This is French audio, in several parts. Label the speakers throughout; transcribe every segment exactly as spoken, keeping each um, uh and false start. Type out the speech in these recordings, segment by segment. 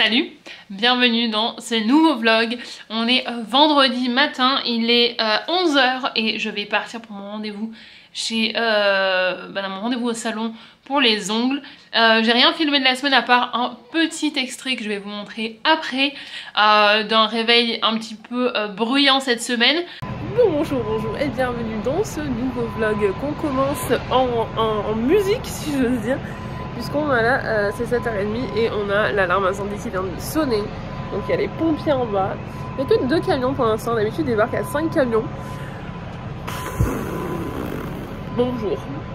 Speaker 1: Salut, bienvenue dans ce nouveau vlog. On est vendredi matin, il est euh, onze heures et je vais partir pour mon rendez-vous chez euh, bah, mon rendez-vous au salon pour les ongles. Euh, J'ai rien filmé de la semaine à part un petit extrait que je vais vous montrer après euh, d'un réveil un petit peu euh, bruyant cette semaine. Bonjour, bonjour et bienvenue dans ce nouveau vlog qu'on commence en, en, en musique si j'ose dire. Puisqu'on a là, euh, c'est sept heures trente et on a l'alarme incendie qui vient de sonner. Donc il y a les pompiers en bas. Il n'y a que deux camions pour l'instant. D'habitude, ils débarquent à cinq camions. Bonjour.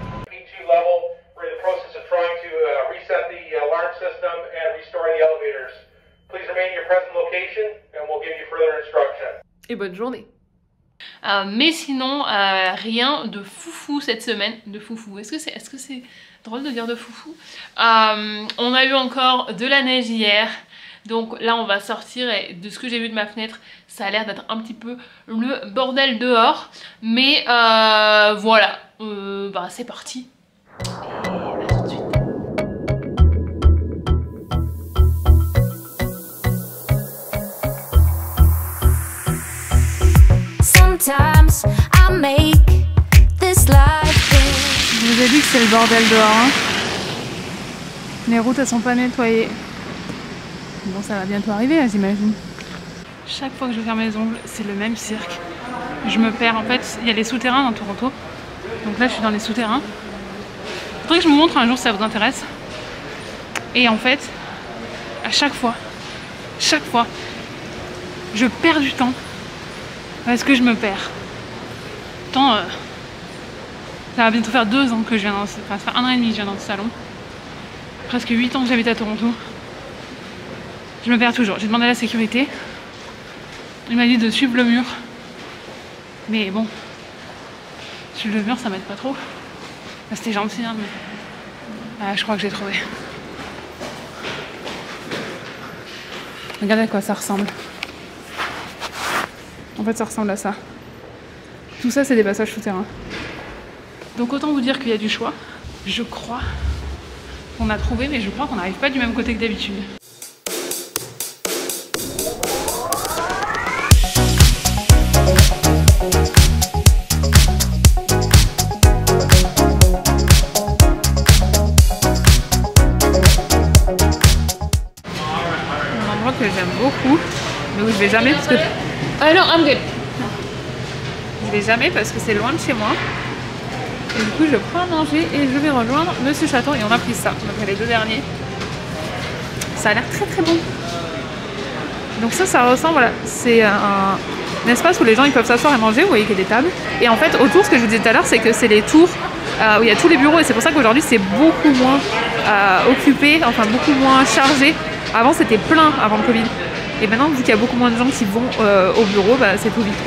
Speaker 1: Et bonne journée. Euh, mais sinon, euh, rien de foufou cette semaine. De foufou. Est-ce que c'est est-ce que c'est drôle de dire de foufou? euh, On a eu encore de la neige hier. Donc là, on va sortir et de ce que j'ai vu de ma fenêtre, ça a l'air d'être un petit peu le bordel dehors. Mais euh, voilà. Euh, bah, c'est parti. Et à tout de suite.
Speaker 2: Sometimes I make this life.
Speaker 3: Je vous ai dit que c'est le bordel dehors. Hein. Les routes elles sont pas nettoyées. Bon, ça va bientôt arriver, j'imagine.
Speaker 1: Chaque fois que je vais faire mes ongles, c'est le même cirque. Je me perds. En fait, il y a les souterrains dans Toronto. Donc là, je suis dans les souterrains. Faudrait que je vous montre un jour si ça vous intéresse. Et en fait, à chaque fois, chaque fois, je perds du temps. Parce que je me perds. Tant, euh, ça va bientôt faire deux ans que je viens dans ce... Enfin, ça fait un an et demi que je viens dans ce salon. Presque huit ans que j'habite à Toronto. Je me perds toujours. J'ai demandé à la sécurité. Il m'a dit de suivre le mur. Mais bon, suivre le mur, ça m'aide pas trop. Enfin, c'était gentil, hein, mais... Ah, je crois que j'ai trouvé.
Speaker 3: Regardez à quoi ça ressemble. En fait, ça ressemble à ça. Tout ça, c'est des passages souterrains.
Speaker 1: Donc autant vous dire qu'il y a du choix. Je crois qu'on a trouvé, mais je crois qu'on n'arrive pas du même côté que d'habitude.
Speaker 3: Un endroit que j'aime beaucoup, mais où je vais jamais parce que...
Speaker 1: Ah non, I'm good.
Speaker 3: Je vais jamais parce que c'est loin de chez moi. Et du coup, je prends à manger et je vais rejoindre Monsieur Chaton. Et on a pris ça. Donc, les deux derniers. Ça a l'air très très bon. Donc ça, ça ressemble, voilà. C'est un, un espace où les gens ils peuvent s'asseoir et manger. Vous voyez qu'il y a des tables. Et en fait, autour, ce que je vous disais tout à l'heure, c'est que c'est les tours euh, où il y a tous les bureaux. Et c'est pour ça qu'aujourd'hui, c'est beaucoup moins euh, occupé, enfin beaucoup moins chargé. Avant, c'était plein avant le Covid. Et maintenant, vu qu'il y a beaucoup moins de gens qui vont euh, au bureau, bah, c'est tout vite.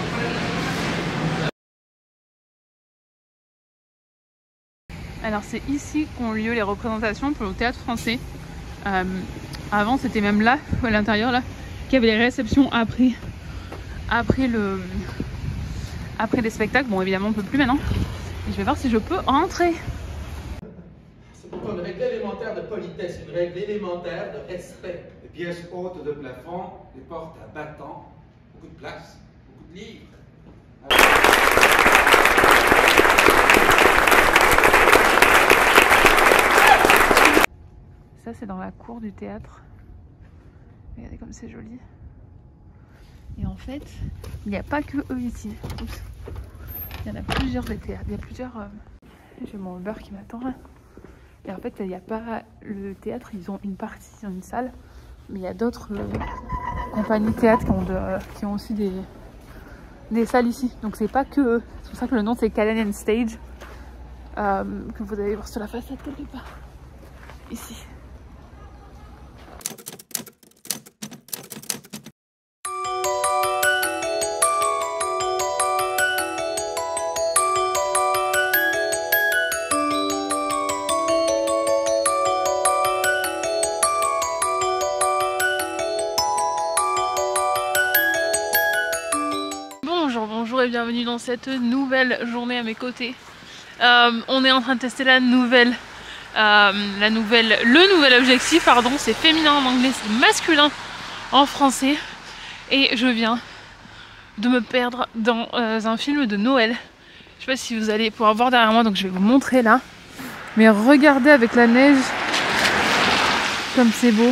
Speaker 3: Alors c'est ici qu'ont lieu les représentations pour le théâtre français. Euh, avant c'était même là, à l'intérieur là, qu'il y avait les réceptions après, après, le, après les spectacles. Bon évidemment on ne peut plus maintenant. Et je vais voir si je peux rentrer.
Speaker 4: C'est pourtant une règle élémentaire de politesse, une règle élémentaire de respect.
Speaker 5: Des pièces hautes de plafond, des portes à battants, beaucoup de place, beaucoup de livres.
Speaker 3: Ça c'est dans la cour du théâtre. Regardez comme c'est joli. Et en fait, il n'y a pas que eux ici. Oups. Il y en a plusieurs des théâtres. Il y a plusieurs... Euh... J'ai mon Uber qui m'attend là. Et en fait, il n'y a pas... Le théâtre, ils ont une partie, ils ont une salle. Mais il y a d'autres euh, compagnies de théâtre qui ont, de, euh, qui ont aussi des, des salles ici. Donc c'est pas que eux. C'est pour ça que le nom c'est Canadian Stage. Euh, que vous allez voir sur la façade quelque part. Ici.
Speaker 1: Bonjour et bienvenue dans cette nouvelle journée à mes côtés. Euh, on est en train de tester la nouvelle Euh, la nouvelle, le nouvel objectif, pardon, c'est féminin en anglais, c'est masculin en français. Et je viens de me perdre dans euh, un film de Noël. Je sais pas si vous allez pouvoir voir derrière moi, donc je vais vous montrer là. Mais regardez avec la neige, comme c'est beau.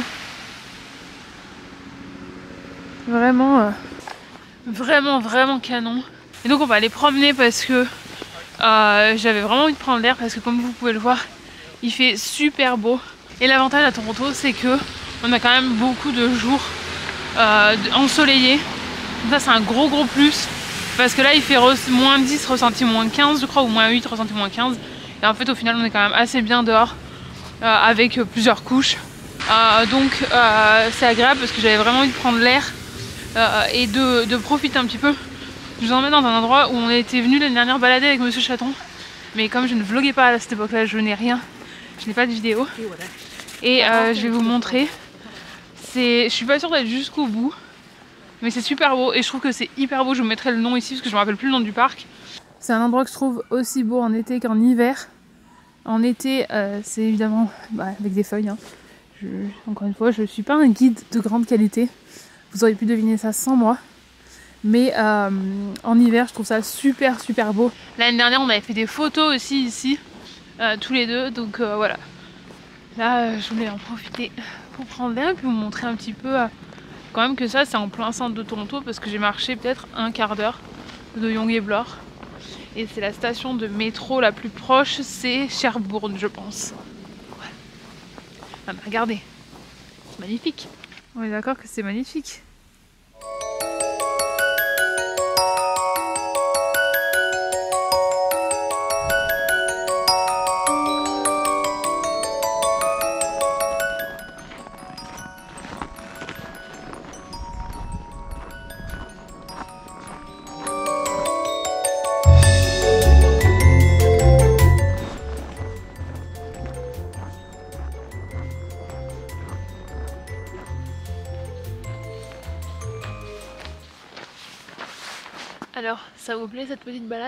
Speaker 1: Vraiment, euh, vraiment, vraiment canon. Et donc on va aller promener parce que euh, j'avais vraiment envie de prendre l'air parce que comme vous pouvez le voir, il fait super beau. Et l'avantage à Toronto, c'est que on a quand même beaucoup de jours euh, ensoleillés. Donc ça c'est un gros gros plus. Parce que là il fait moins dix, ressenti moins quinze je crois, ou moins huit, ressenti moins quinze. Et en fait au final on est quand même assez bien dehors euh, avec plusieurs couches. Euh, donc euh, c'est agréable parce que j'avais vraiment envie de prendre l'air euh, et de, de profiter un petit peu. Je vous emmène dans un endroit où on était venu l'année dernière balader avec Monsieur Chaton. Mais comme je ne vloguais pas à cette époque là, je n'ai rien. Je n'ai pas de vidéo. Et euh, je vais vous montrer. Je suis pas sûre d'être jusqu'au bout. Mais c'est super beau et je trouve que c'est hyper beau. Je vous mettrai le nom ici parce que je me rappelle plus le nom du parc. C'est un endroit que je trouve aussi beau en été qu'en hiver. En été, euh, c'est évidemment bah, avec des feuilles. Hein. Je, encore une fois, je ne suis pas un guide de grande qualité. Vous auriez pu deviner ça sans moi. Mais euh, en hiver, je trouve ça super super beau. L'année dernière, on avait fait des photos aussi ici, euh, tous les deux. Donc euh, voilà. Là, euh, je voulais en profiter pour prendre l'air et puis vous montrer un petit peu... Euh, quand même que ça c'est en plein centre de Toronto parce que j'ai marché peut-être un quart d'heure de Yonge et Bloor et c'est la station de métro la plus proche, c'est Sherbourne je pense. Ouais. Ah mais regardez, c'est magnifique. On est d'accord que c'est magnifique. Alors, ça vous plaît cette petite balade ?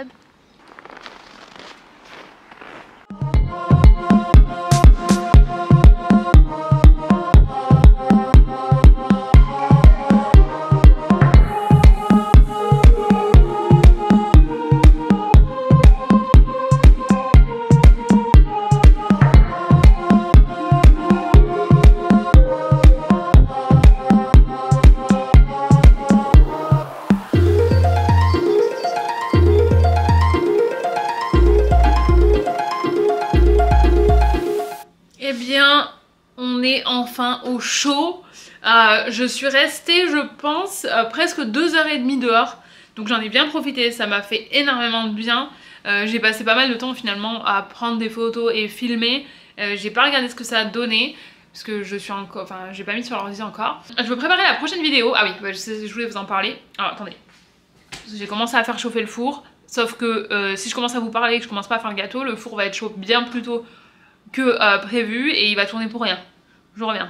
Speaker 1: Enfin au chaud, euh, je suis restée je pense euh, presque deux heures trente dehors, donc j'en ai bien profité, ça m'a fait énormément de bien. euh, j'ai passé pas mal de temps finalement à prendre des photos et filmer. euh, j'ai pas regardé ce que ça a donné parce que je suis encore, enfin j'ai pas mis sur l'ordi encore. Je veux préparer la prochaine vidéo. Ah oui, bah, je, je voulais vous en parler. Alors attendez, j'ai commencé à faire chauffer le four, sauf que euh, si je commence à vous parler et que je commence pas à faire le gâteau, le four va être chaud bien plus tôt que euh, prévu et il va tourner pour rien. Je reviens.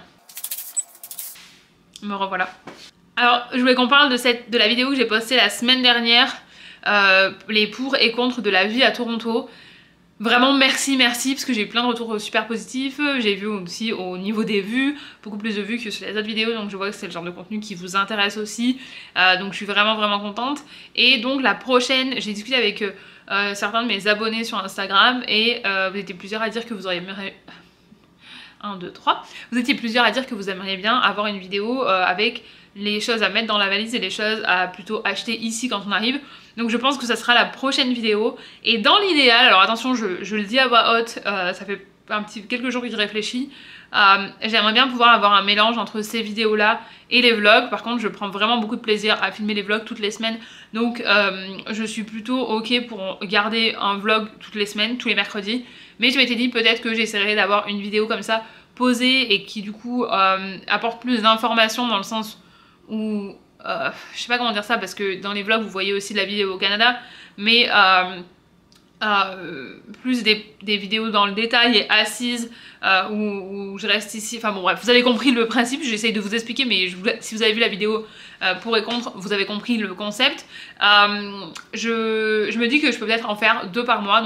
Speaker 1: Me revoilà. Alors, je voulais qu'on parle de, cette, de la vidéo que j'ai postée la semaine dernière, euh, les pour et contre de la vie à Toronto. Vraiment merci, merci, parce que j'ai eu plein de retours super positifs. J'ai vu aussi au niveau des vues, beaucoup plus de vues que sur les autres vidéos, donc je vois que c'est le genre de contenu qui vous intéresse aussi. Euh, donc je suis vraiment vraiment contente. Et donc la prochaine, j'ai discuté avec euh, certains de mes abonnés sur Instagram et euh, vous étiez plusieurs à dire que vous auriez... un, deux, trois. Vous étiez plusieurs à dire que vous aimeriez bien avoir une vidéo euh, avec les choses à mettre dans la valise et les choses à plutôt acheter ici quand on arrive. Donc je pense que ça sera la prochaine vidéo. Et dans l'idéal, alors attention, je, je le dis à voix haute, euh, ça fait un petit, quelques jours que j'y réfléchis. Euh, J'aimerais bien pouvoir avoir un mélange entre ces vidéos là et les vlogs. Par contre je prends vraiment beaucoup de plaisir à filmer les vlogs toutes les semaines. Donc euh, je suis plutôt ok pour garder un vlog toutes les semaines, tous les mercredis. Mais je m'étais dit peut-être que j'essaierai d'avoir une vidéo comme ça posée et qui du coup euh, apporte plus d'informations dans le sens où... Euh, je sais pas comment dire ça parce que dans les vlogs vous voyez aussi la vidéo au Canada. Mais... Euh, Euh, plus des, des vidéos dans le détail et assises euh, où, où je reste ici, enfin bon bref, vous avez compris le principe, j'essaye de vous expliquer mais je, si vous avez vu la vidéo euh, pour et contre, vous avez compris le concept. euh, je, je me dis que je peux peut-être en faire deux par mois, donc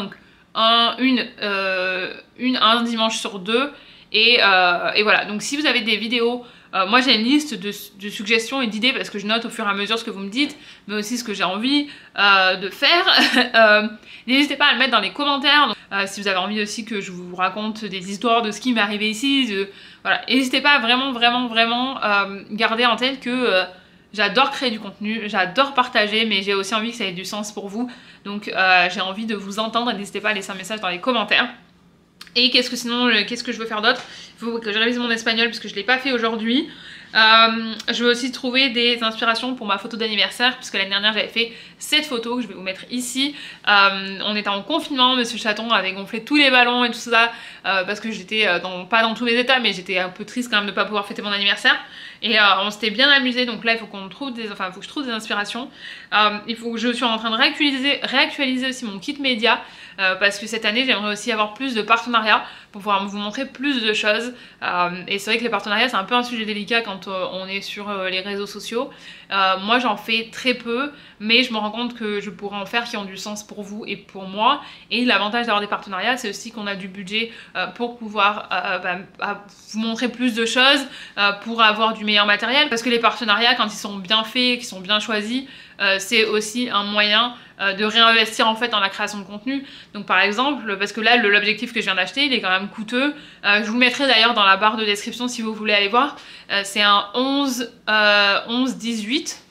Speaker 1: un, une, euh, une, un dimanche sur deux. Et, euh, et voilà, donc si vous avez des vidéos, euh, moi j'ai une liste de, de suggestions et d'idées parce que je note au fur et à mesure ce que vous me dites, mais aussi ce que j'ai envie euh, de faire. euh, N'hésitez pas à le mettre dans les commentaires. Donc, euh, si vous avez envie aussi que je vous raconte des histoires de ce qui m'est arrivé ici, de, voilà, n'hésitez pas à vraiment, vraiment, vraiment euh, garder en tête que euh, j'adore créer du contenu, j'adore partager, mais j'ai aussi envie que ça ait du sens pour vous. Donc euh, j'ai envie de vous entendre, n'hésitez pas à laisser un message dans les commentaires. Et qu'est-ce que sinon, qu'est-ce que je veux faire d'autre? Il faut que je révise mon espagnol parce que je ne l'ai pas fait aujourd'hui. Euh, je veux aussi trouver des inspirations pour ma photo d'anniversaire puisque l'année dernière j'avais fait cette photo que je vais vous mettre ici. Euh, on était en confinement, Monsieur Chaton avait gonflé tous les ballons et tout ça euh, parce que j'étais dans, pas dans tous mes états, mais j'étais un peu triste quand même de ne pas pouvoir fêter mon anniversaire. Et euh, on s'était bien amusé, donc là il faut qu'on trouve des, enfin il faut que je trouve des inspirations. Euh, il faut que je suis en train de réactualiser, réactualiser aussi mon kit média euh, parce que cette année j'aimerais aussi avoir plus de partenariats pour pouvoir vous montrer plus de choses. Euh, et c'est vrai que les partenariats c'est un peu un sujet délicat quand euh, on est sur euh, les réseaux sociaux. Euh, moi j'en fais très peu, mais je me rends compte que je pourrais en faire qui ont du sens pour vous et pour moi. Et l'avantage d'avoir des partenariats c'est aussi qu'on a du budget euh, pour pouvoir euh, bah, vous montrer plus de choses, euh, pour avoir du meilleur matériel, parce que les partenariats quand ils sont bien faits, qu'ils sont bien choisis, euh, c'est aussi un moyen euh, de réinvestir en fait dans la création de contenu. Donc par exemple, parce que là l'objectif que je viens d'acheter il est quand même coûteux, euh, je vous le mettrai d'ailleurs dans la barre de description si vous voulez aller voir. Euh, c'est un onze dix-huit,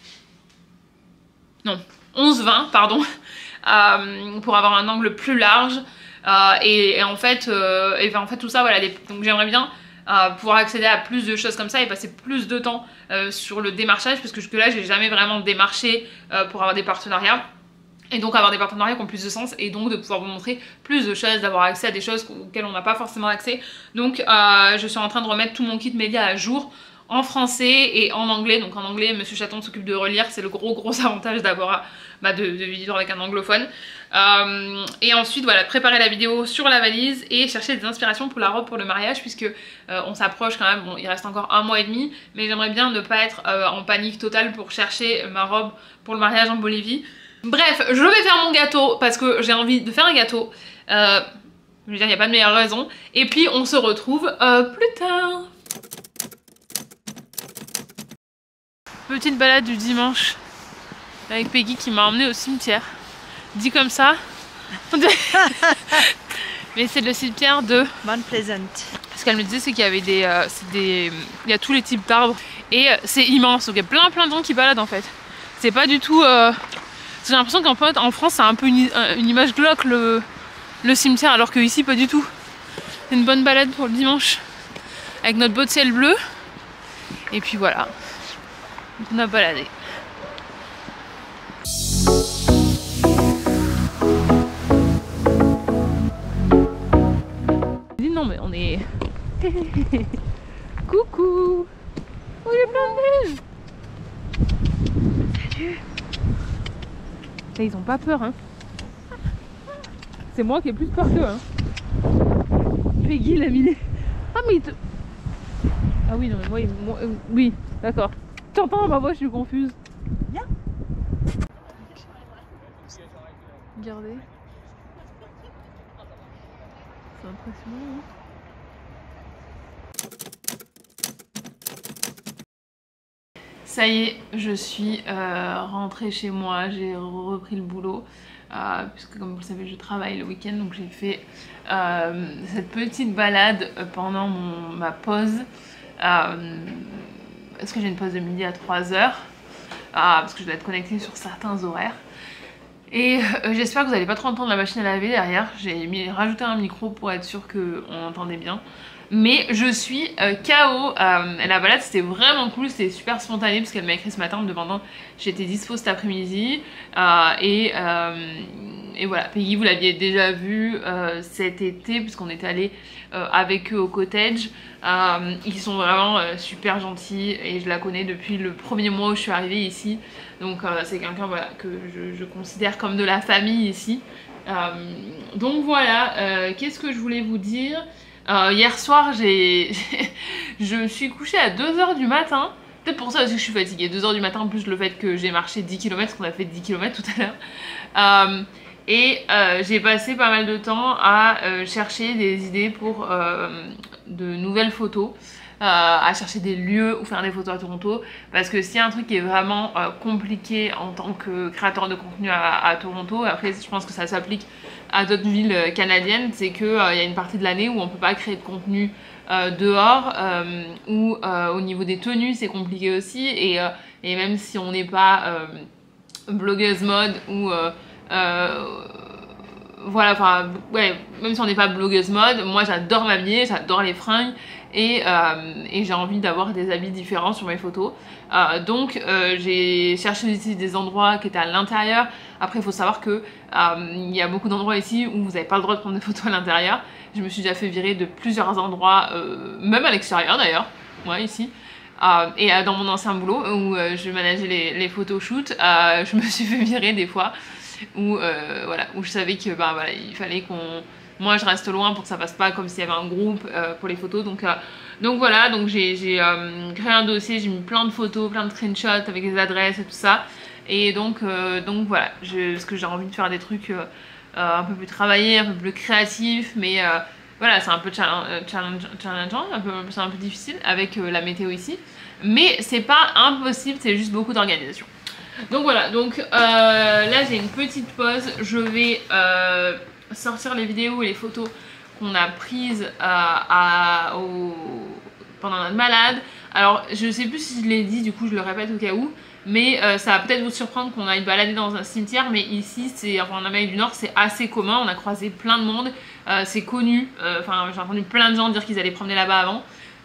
Speaker 1: non onze vingt pardon, euh, pour avoir un angle plus large. Euh, et, et en fait, euh, et ben en fait tout ça voilà, les, donc j'aimerais bien Euh, pouvoir accéder à plus de choses comme ça et passer plus de temps euh, sur le démarchage parce que jusque là j'ai jamais vraiment démarché euh, pour avoir des partenariats, et donc avoir des partenariats qui ont plus de sens et donc de pouvoir vous montrer plus de choses, d'avoir accès à des choses auxquelles on n'a pas forcément accès. Donc euh, je suis en train de remettre tout mon kit média à jour en français et en anglais. Donc en anglais Monsieur Chaton s'occupe de relire, c'est le gros gros avantage d'avoir bah, de, de vivre avec un anglophone. Euh, et ensuite voilà, préparer la vidéo sur la valise et chercher des inspirations pour la robe pour le mariage puisque euh, on s'approche quand même, bon il reste encore un mois et demi, mais j'aimerais bien ne pas être euh, en panique totale pour chercher ma robe pour le mariage en Bolivie. Bref, je vais faire mon gâteau parce que j'ai envie de faire un gâteau. Euh, je veux dire, il n'y a pas de meilleure raison. Et puis on se retrouve euh, plus tard. Petite balade du dimanche avec Peggy qui m'a emmenée au cimetière. Dit comme ça, mais c'est le cimetière de
Speaker 6: Mount Pleasant.
Speaker 1: Ce qu'elle me disait c'est qu'il y avait des, euh, des, il y a tous les types d'arbres et euh, c'est immense. Donc il y a plein plein de gens qui baladent en fait. C'est pas du tout. Euh... J'ai l'impression qu'en en France c'est un peu une, une image glauque le, le cimetière, alors que ici pas du tout. C'est une bonne balade pour le dimanche avec notre beau ciel bleu. Et puis voilà. Donc on a baladé. Non mais on est... Coucou. Oh il y a plein de neige. Salut. Là, ils ont pas peur hein. C'est moi qui ai plus peur qu'eux hein. Peggy l'a mis les... Ah mais il te... Ah oui non mais moi, moi euh, oui d'accord. T'entends ma voix, je suis confuse. Viens. Regardez. C'est impressionnant hein. Ça y est, je suis euh, rentrée chez moi, j'ai repris le boulot. Euh, puisque comme vous le savez je travaille le week-end, donc j'ai fait euh, cette petite balade pendant mon, ma pause. Euh, parce que j'ai une pause de midi à trois heures, euh, parce que je dois être connectée sur certains horaires. Et euh, j'espère que vous n'allez pas trop entendre la machine à laver derrière. J'ai rajouté un micro pour être sûr qu'on entendait bien. Mais je suis euh, K O. Euh, la balade c'était vraiment cool, c'était super spontané parce qu'elle m'a écrit ce matin en me demandant si j'étais dispo cet après-midi. Euh, et, euh, et voilà, Peggy vous l'aviez déjà vu euh, cet été puisqu'on était allé euh, avec eux au cottage. Euh, ils sont vraiment euh, super gentils et je la connais depuis le premier mois où je suis arrivée ici. Donc euh, c'est quelqu'un voilà, que je, je considère comme de la famille ici. Euh, donc voilà, euh, qu'est-ce que je voulais vous dire? Euh, hier soir, j'ai, je me suis couchée à deux heures du matin. Peut-être pour ça aussi que je suis fatiguée. deux heures du matin, en plus le fait que j'ai marché dix kilomètres, qu'on a fait dix kilomètres tout à l'heure. Euh,
Speaker 3: Et euh, j'ai passé pas mal de temps à euh, chercher des idées pour euh, de nouvelles photos, euh, à chercher des lieux où faire des photos à Toronto. Parce que s'il y a un truc qui est vraiment euh, compliqué en tant que créateur de contenu à, à Toronto, après je pense que ça s'applique à d'autres villes canadiennes, c'est qu'il euh, y a une partie de l'année où on peut pas créer de contenu euh, dehors, euh, ou euh, au niveau des tenues c'est compliqué aussi. Et, euh, et même si on n'est pas euh, blogueuse mode ou... Euh, Euh, voilà, enfin, ouais, même si on n'est pas blogueuse mode, moi j'adore m'habiller, j'adore les fringues et, euh, et j'ai envie d'avoir des habits différents sur mes photos. Euh, donc euh, j'ai cherché ici des endroits qui étaient à l'intérieur. Après il faut savoir que euh, il y a beaucoup d'endroits ici où vous n'avez pas le droit de prendre des photos à l'intérieur. Je me suis déjà fait virer de plusieurs endroits, euh, même à l'extérieur d'ailleurs, moi ici. Euh, et euh, dans mon ancien boulot où euh, je manageais les, les photoshoots, euh, je me suis fait virer des fois. Où, euh, voilà, où je savais que bah, voilà, il fallait qu'on... Moi je reste loin pour que ça passe pas comme s'il y avait un groupe euh, pour les photos. Donc, euh, donc voilà, donc j'ai euh, créé un dossier, j'ai mis plein de photos, plein de screenshots avec des adresses et tout ça. Et donc, euh, donc voilà, je, parce que j'ai envie de faire des trucs euh, euh, un peu plus travaillés, un peu plus créatifs. Mais euh, voilà, c'est un peu challengeant, challengeant c'est un peu difficile avec euh, la météo ici. Mais c'est pas impossible, c'est juste beaucoup d'organisation. Donc voilà, donc euh, là j'ai une petite pause, je vais euh, sortir les vidéos et les photos qu'on a prises euh, à, au, pendant notre balade. Alors je sais plus si je l'ai dit, du coup je le répète au cas où, mais euh, ça va peut-être vous surprendre qu'on aille balader dans un cimetière, mais ici, c'est, enfin, en Amérique du Nord, c'est assez commun, on a croisé plein de monde, euh, c'est connu, enfin euh, j'ai entendu plein de gens dire qu'ils allaient promener là-bas avant.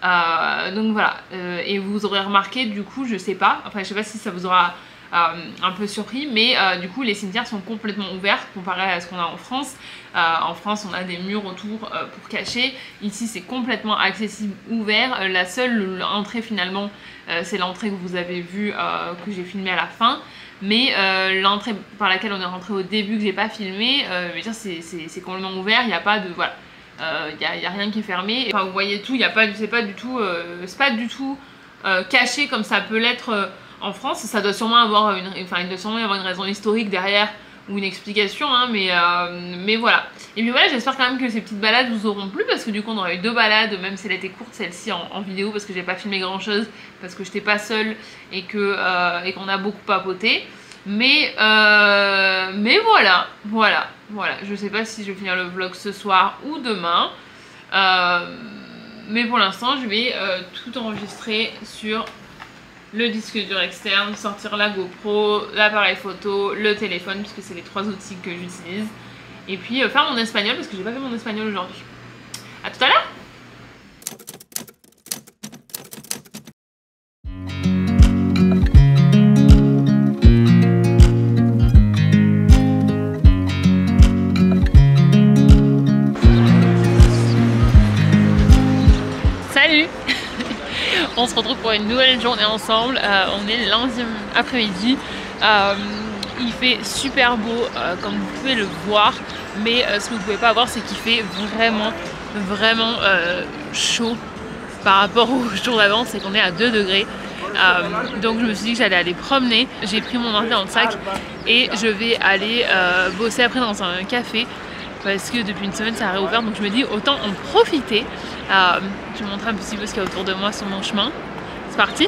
Speaker 3: Euh, donc voilà, euh, et vous aurez remarqué, du coup je sais pas, enfin je sais pas si ça vous aura... Euh, un peu surpris, mais euh, du coup les cimetières sont complètement ouverts comparé à ce qu'on a en France. Euh, en France on a des murs autour euh, pour cacher, ici c'est complètement accessible, ouvert. Euh, la seule entrée finalement euh, c'est l'entrée que vous avez vue, euh, que j'ai filmée à la fin, mais euh, l'entrée par laquelle on est rentré au début que j'ai pas filmé, euh, c'est complètement ouvert, il n'y a pas de... voilà. Il euh, n'y a, a rien qui est fermé. Enfin, vous voyez tout, y a pas, c'est pas du tout, euh, c'est pas du tout euh, caché comme ça peut l'être euh, en France. Ça doit sûrement avoir une, enfin, il doit sûrement y avoir une raison historique derrière ou une explication, hein, mais, euh, mais voilà. Et puis voilà, j'espère quand même que ces petites balades vous auront plu, parce que du coup on aura eu deux balades, même si elle était courte celle-ci en, en vidéo, parce que j'ai pas filmé grand chose, parce que j'étais pas seule et que euh, et qu'on a beaucoup papoté. Mais euh, mais voilà, voilà, voilà. Je sais pas si je vais finir le vlog ce soir ou demain, euh, mais pour l'instant je vais euh, tout enregistrer sur le disque dur externe, sortir la GoPro, l'appareil photo, le téléphone, puisque c'est les trois outils que j'utilise, et puis euh, faire mon espagnol, parce que j'ai pas fait mon espagnol aujourd'hui. A tout à l'heure. Salut. On se retrouve pour une nouvelle journée ensemble. Euh, on est lundi après-midi. Euh, il fait super beau, euh, comme vous pouvez le voir. Mais euh, ce que vous ne pouvez pas voir, c'est qu'il fait vraiment, vraiment euh, chaud par rapport au jour d'avant. C'est qu'on est à deux degrés. Euh, donc je me suis dit que j'allais aller promener. J'ai pris mon ordi dans le sac et je vais aller euh, bosser après dans un café, parce que depuis une semaine ça a réouvert, donc je me dis autant en profiter. Euh, je vais vous montrer un petit peu ce qu'il y a autour de moi sur mon chemin. C'est parti.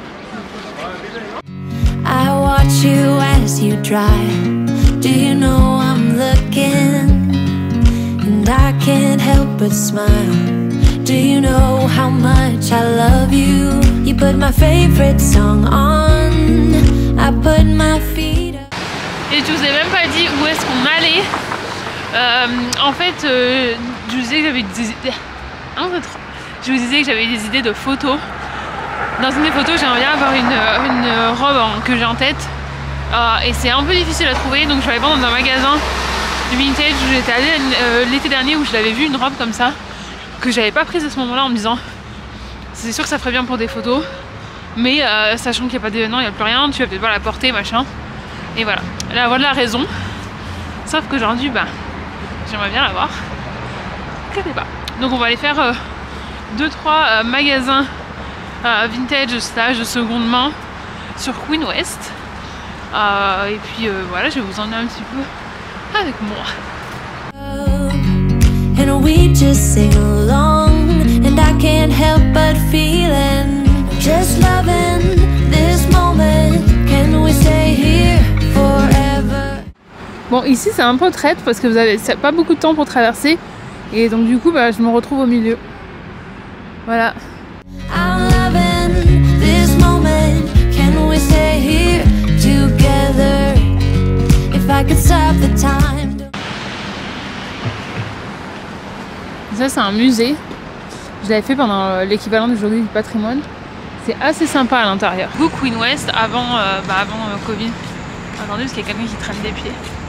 Speaker 2: I watch you as you drive. Do you know I'm looking? And I can't help but smile. Do you know how much I love you? You put my favorite song on. I put my feet up.
Speaker 3: Et je vous ai même pas dit où est-ce qu'on allait. Euh, en fait, euh, je vous disais que j'avais des idées. Un peu trop. Je vous disais que j'avais des idées de photos. Dans une des photos, j'aimerais bien avoir une, une robe en, que j'ai en tête. Euh, et c'est un peu difficile à trouver, donc je vais aller voir dans un magasin vintage où j'étais allée euh, l'été dernier, où je l'avais vu une robe comme ça, que j'avais pas prise à ce moment-là, en me disant c'est sûr que ça ferait bien pour des photos, mais euh, sachant qu'il n'y a pas d'événement, il n'y a plus rien, tu vas peut-être pas la porter, machin. Et voilà, là voilà la raison. Sauf qu'aujourd'hui, bah, j'aimerais bien l'avoir. Je sais pas. Donc on va aller faire deux trois euh, magasins euh, vintage stage de seconde main sur Queen West. Euh, et puis euh, voilà, je vais vous emmener un petit peu
Speaker 1: avec moi.
Speaker 2: And we just sing along, and I can't help but feeling just loving this moment. Can we stay here forever?
Speaker 1: Bon, ici c'est un peu traite parce que vous avez pas beaucoup de temps pour traverser et donc du coup bah, je me retrouve au milieu. Voilà.
Speaker 2: I'm loving this moment. Can we stay here together? If I could stop the time.
Speaker 1: Ça c'est un musée. Je l'avais fait pendant l'équivalent du journée du patrimoine. C'est assez sympa à l'intérieur. Go Queen West avant, euh, bah, avant euh, Covid. Attendez parce qu'il y a quelqu'un qui traîne des pieds.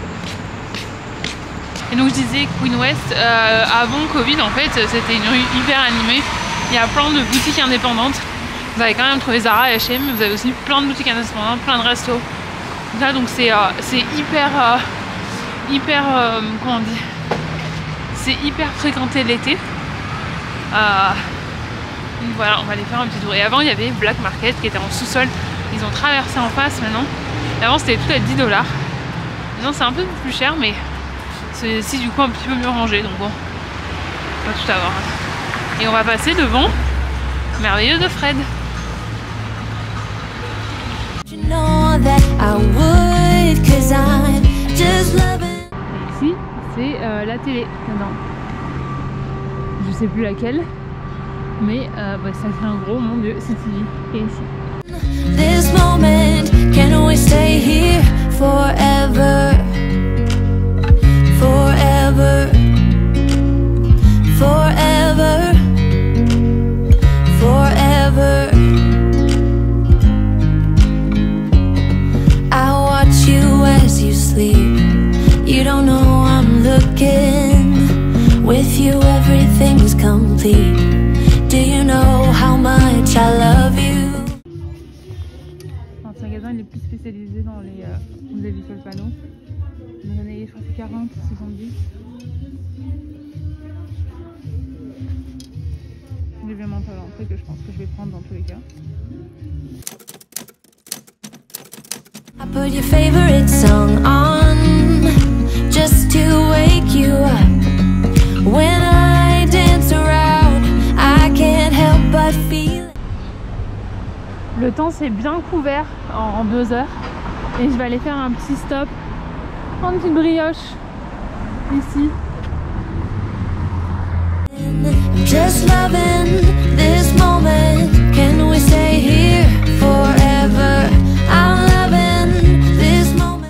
Speaker 1: Et donc je disais Queen West, euh, avant Covid en fait c'était une rue hyper animée. Il y a plein de boutiques indépendantes. Vous avez quand même trouvé Zara et H et M, mais vous avez aussi plein de boutiques indépendantes, plein de restos. Là donc c'est euh, c'est hyper, euh, hyper, euh, comment on dit, c'est hyper fréquenté l'été. Euh, donc voilà, on va aller faire un petit tour. Et avant il y avait Black Market qui était en sous-sol. Ils ont traversé en face maintenant. Et avant c'était tout à dix dollars. Maintenant c'est un peu plus cher mais c'est si du coup un petit peu mieux rangé. Donc bon, on va tout avoir. Et on va passer devant Merveilleux de Fred.
Speaker 2: You know that I would, 'cause I'm just loving.
Speaker 1: Et ici c'est euh, la télé dedans. Je sais plus laquelle. Mais euh, bah, ça fait un gros, mon dieu, c'est T V. Et ici.
Speaker 2: This moment, can we stay here forever? Forever. Forever. Forever. I watch you as you sleep. You don't know I'm looking. With you everything's complete. Do you know how much I love you?
Speaker 1: Ce magasin il est plus spécialisé dans les... Euh, vous avez vu sur le panneau. Dans les années, je crois que c'est quarante, soixante-dix. J'ai vraiment pas l'entrée que je pense que je vais prendre dans tous les cas.
Speaker 2: I put your favorite song on just to wake you up. When I dance around, I can't help but feel.
Speaker 1: Le temps c'est bien couvert en, en deux heures et je vais aller faire un petit stop, prendre une petite brioche ici.
Speaker 2: Just loving this moment. Can we stay here forever? I'm loving this moment.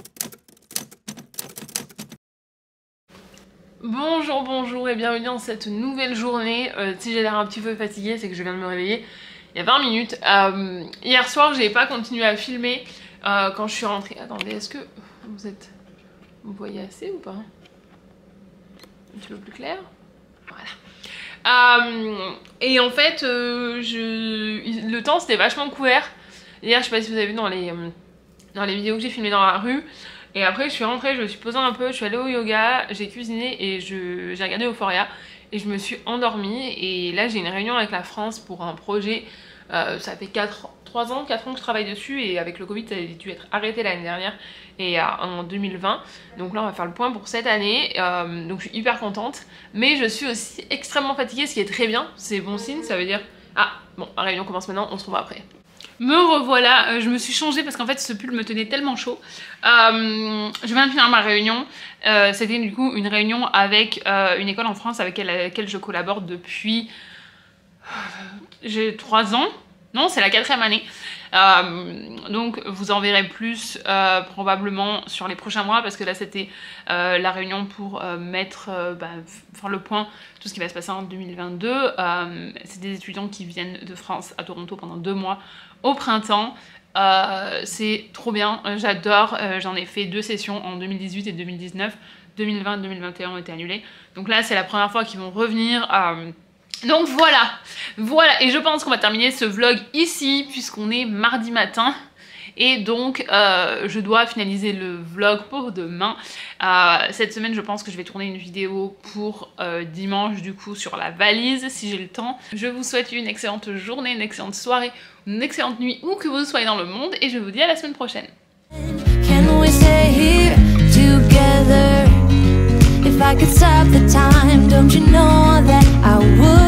Speaker 1: Bonjour, bonjour et bienvenue dans cette nouvelle journée. Euh, si j'ai l'air un petit peu fatiguée, c'est que je viens de me réveiller il y a vingt minutes. Euh, hier soir, j'ai pas continué à filmer euh, quand je suis rentrée. Attendez, est-ce que vous êtes, vous voyez assez ou pas? Un petit peu plus clair. Voilà. Euh, et en fait, euh, je... le temps c'était vachement couvert. Hier, je sais pas si vous avez vu dans les, euh, dans les vidéos que j'ai filmées dans la rue. Et après, je suis rentrée, je me suis posée un peu, je suis allée au yoga, j'ai cuisiné et j'ai regardé Euphoria. Et je me suis endormie. Et là, j'ai une réunion avec la France pour un projet. Euh, ça fait quatre, trois ans, quatre ans que je travaille dessus. Et avec le Covid, ça a dû être arrêté l'année dernière. Et euh, en deux mille vingt. Donc là, on va faire le point pour cette année. Euh, donc je suis hyper contente. Mais je suis aussi extrêmement fatiguée, ce qui est très bien. C'est bon signe, ça veut dire... Ah, bon, la réunion commence maintenant, on se retrouve après. Me revoilà, euh, je me suis changée parce qu'en fait ce pull me tenait tellement chaud. Euh, je viens de finir ma réunion. Euh, C'était du coup une réunion avec euh, une école en France avec laquelle je collabore depuis... J'ai trois ans. Non, c'est la quatrième année. Euh, donc vous en verrez plus euh, probablement sur les prochains mois parce que là c'était euh, la réunion pour euh, mettre euh, bah, faire le point tout ce qui va se passer en deux mille vingt-deux. Euh, c'est des étudiants qui viennent de France à Toronto pendant deux mois au printemps. Euh, c'est trop bien, j'adore. Euh, j'en ai fait deux sessions en deux mille dix-huit et deux mille dix-neuf. deux mille vingt et deux mille vingt et un ont été annulées. Donc là c'est la première fois qu'ils vont revenir. Euh, Donc voilà, voilà, et je pense qu'on va terminer ce vlog ici puisqu'on est mardi matin et donc euh, je dois finaliser le vlog pour demain. Euh, cette semaine je pense que je vais tourner une vidéo pour euh, dimanche du coup sur la valise si j'ai le temps. Je vous souhaite une excellente journée, une excellente soirée, une excellente nuit où que vous soyez dans le monde et je vous dis à la semaine prochaine.
Speaker 2: Can we stay here together? the time. Don't you know that I would